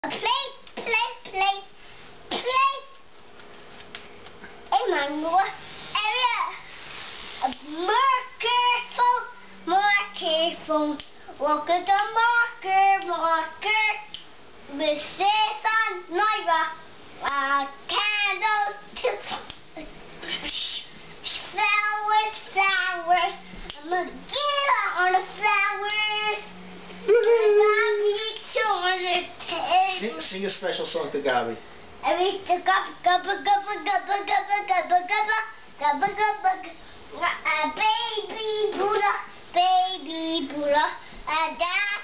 Play. In my more area. More careful. Walk at the marker. Mrs. Naira. Candles. Flowers. I'm gonna get on the flowers. Sing a special song to Gabi. Baby Buddha,